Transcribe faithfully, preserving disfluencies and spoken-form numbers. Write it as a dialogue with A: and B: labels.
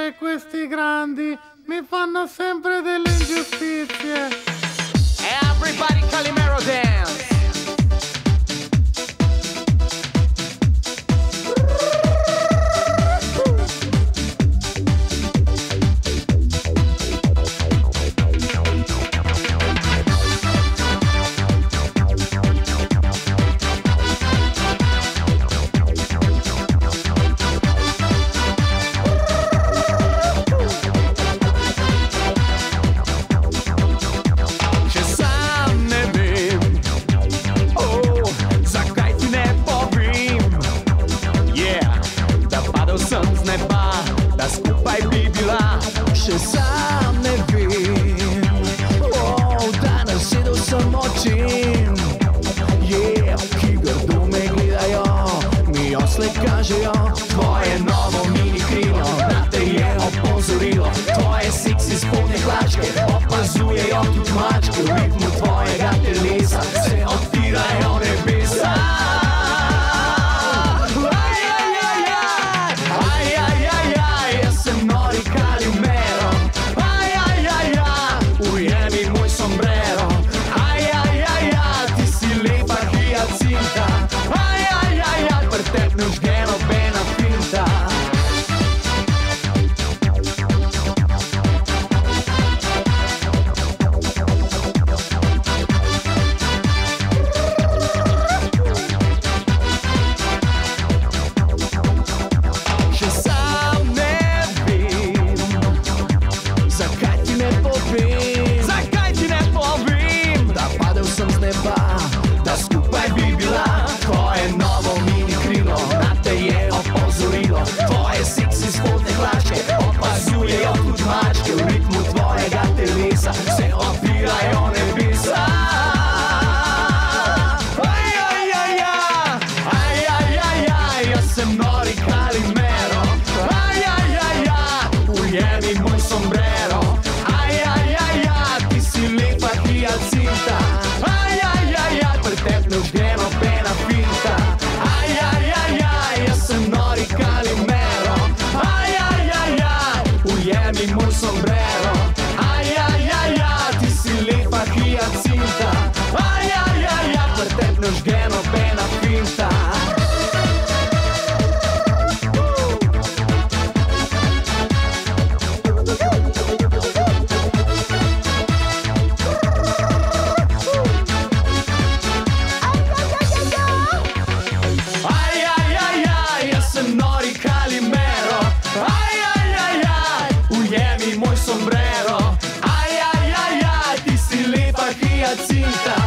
A: che questi grandi mi fanno sempre delle ingiustizie.
B: Everybody Calimero dance.
C: Še sam ne vem, oh, danes sedel sem očem, yeah, ki grdo me gledajo, mi osle kažejo, tvoje novo mini krilo, na te je opozorilo, tvoje seksi spodnje hlačke, opazujejo tudi mačke, v ritmu tvojega telesa se odpirajo nebesa. Da skupaj bi bila, tvoje novo mini krilo, na te je opozorilo, tvoje seksi spodnje hlačke, opazujejo tudi mačke, v ritmu tvojega telesa se odpirajo nebesa. Ajajajaj, jaz sem nori Calimero, ajajajaj, ujemi moj sombrero, ajajajaj, ti si lepa hiacinta, pretep ne vžge nobena finta. Ajajajaj, jaz sem nori Calimero, ajajajaj, ujemi moj sombrero, ajajajaj, ti si lepa hiacinta, ajajajaj, pretep ne vžge nobena finta. Ujemi moj sombrero, ajajajaj, ti si lepa hiacinta.